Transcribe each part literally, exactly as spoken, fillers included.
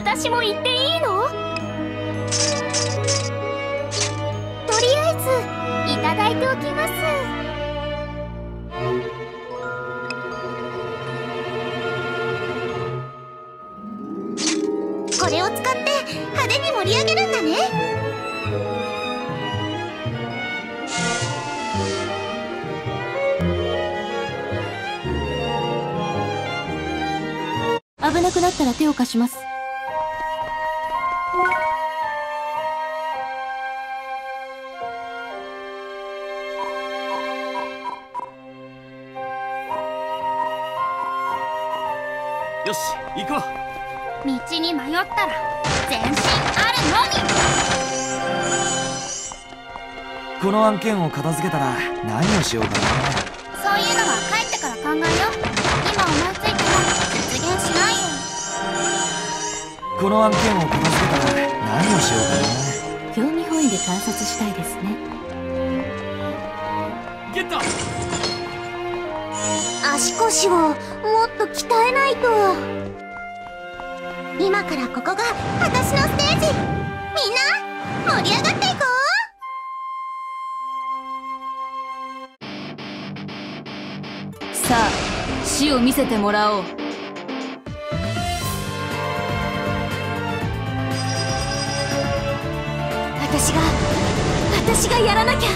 私も行っていいの？とりあえずいただいておきます。これを使って派手に盛り上げるんだね。 危なくなったら手を貸します。 よし、行こう。 道に迷ったら全身あるのみ。 この案件を片付けたら何をしようかな。 そういうのは帰ってから考えよう。今思いついても実現しないよ。 この案件を片付けたら何をしようかな。 興味本位で観察したいですね。 ゲット。 足腰をもっと鍛えないと。今からここが私のステージ。みんな盛り上がっていこう。さあ、死を見せてもらおう。私が私がやらなきゃ。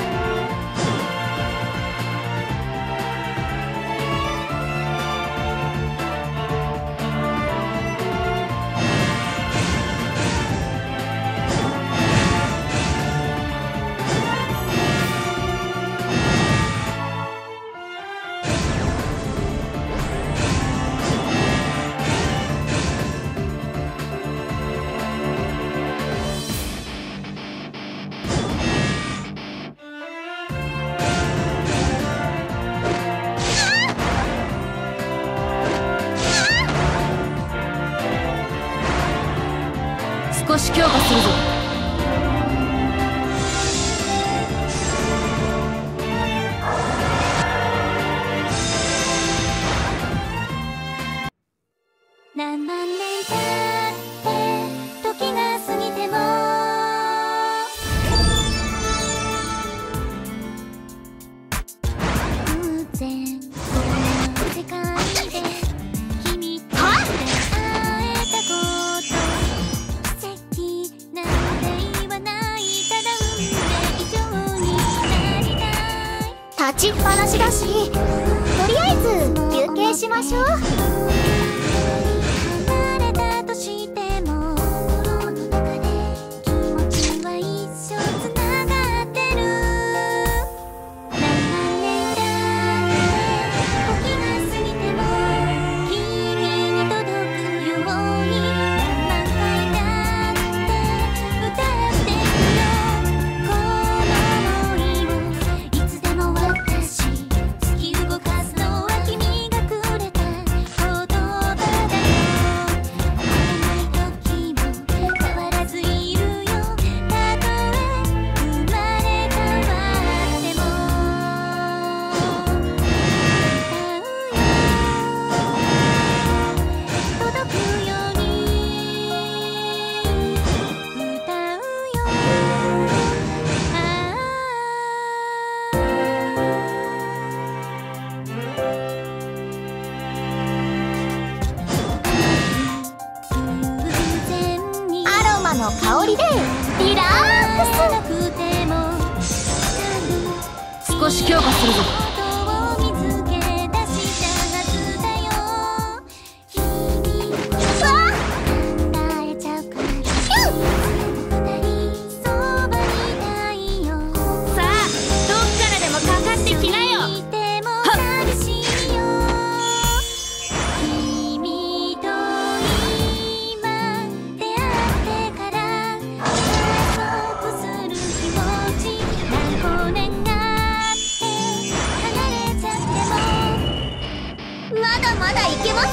少し強化するぞ。 何万年経って時が過ぎても偶然この世界で君と出会えたこと奇跡なんて言わない。ただ運命以上になりたい。立ちっぱなしだし、とりあえず休憩しましょう。の香りでリラックス。少し強化するぞ。 まだいけます。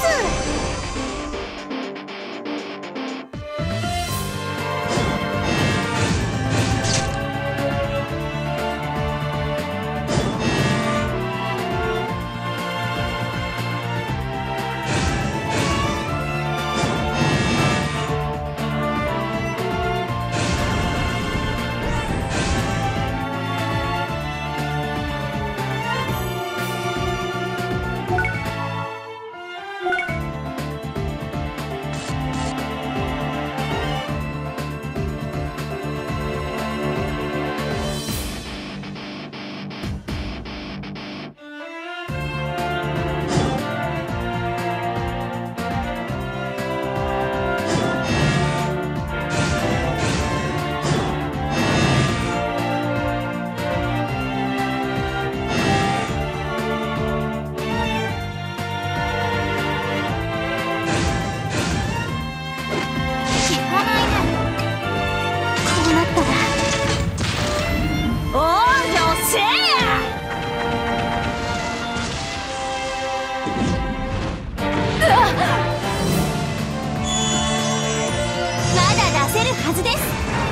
まだ出せるはずです。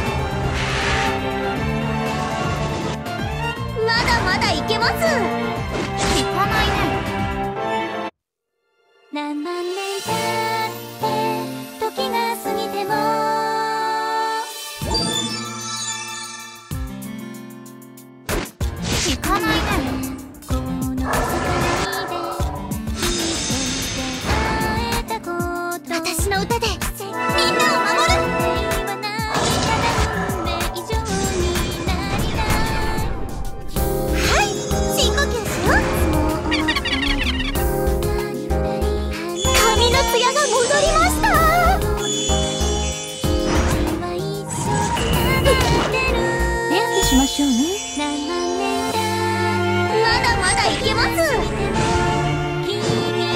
まだまだいけます。 聞かないね。 何万年経って時が過ぎても聞かないね。 この世界で君と出会えたこと、私の歌でみんなを守る。言わないただ運命以上になりたい。はい、深呼吸しよう。髪のツヤが戻りました。 手当てしましょうね。 まだまだいけます。君に届くように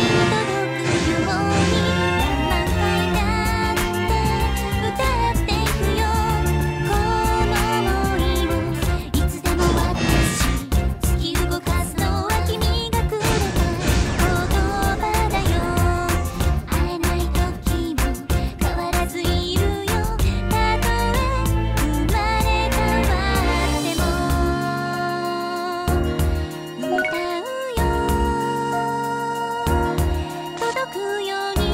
何回だって歌っていくよ。この想いをいつでも私突き動かすのは君がくれた言葉だよ。会えない時も変わらずいるよ。たとえ生まれ変わっても歌うよ、届くように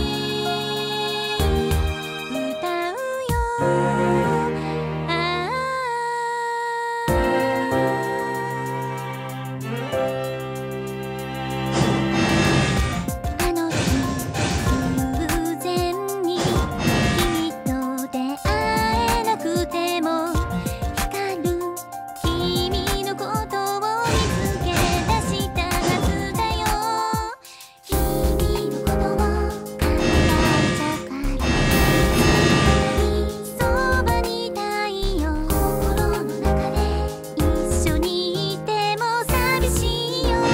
歌うよ。ああ、あの日偶然に君と出会えなくても光る君のことを見つけ出したはずだよ。君のことを考えちゃうからそばにいたいよ。心の中で一緒にいても寂しいよ。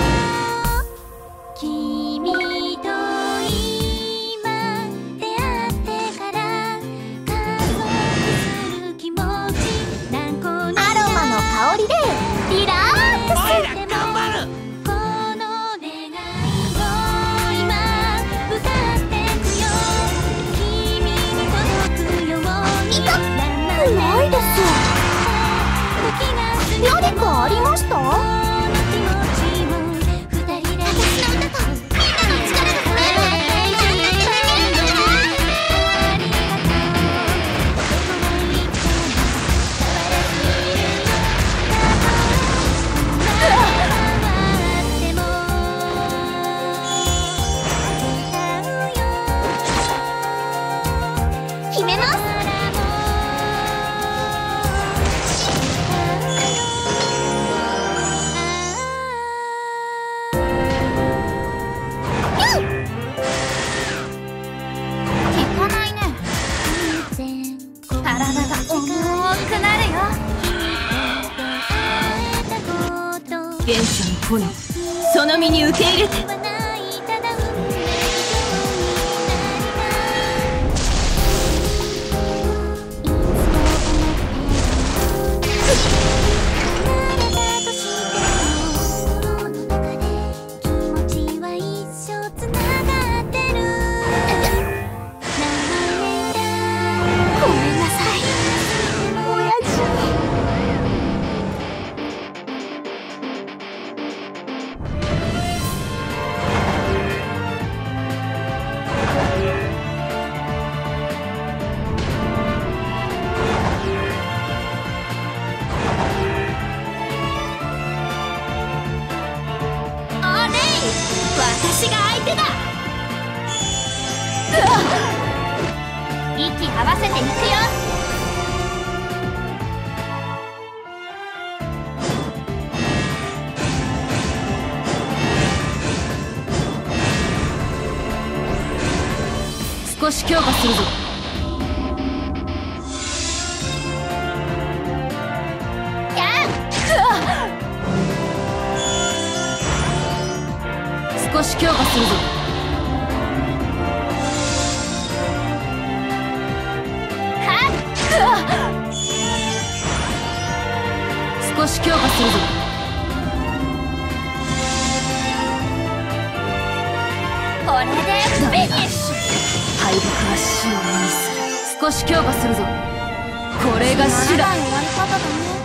君と今出会ってから加速する気持ち、何個のアロマの香りでリラックスしてもこの願いを今歌ってくよ。君に届くようにいたないです。時が過ぎても何かありました？この気持ちを二人で私の歌とみんなの力がつながっていく。ありがとう。どこまで行っても変わらずいるよ。たとえ変わっても歌うよ。決めます。 聞かないね。体が重くなるよ。原初の炎、その身に受け入れて。 ごめんなさい、親父。 あれい、私が相手だ。息合わせていくよ。少し強化するぞ。少し強化するぞ。少し強化するぞ。 れでフィニッシュ。 敗北は死を意味する。少し強化するぞ。これが死だ。 終わり方だね。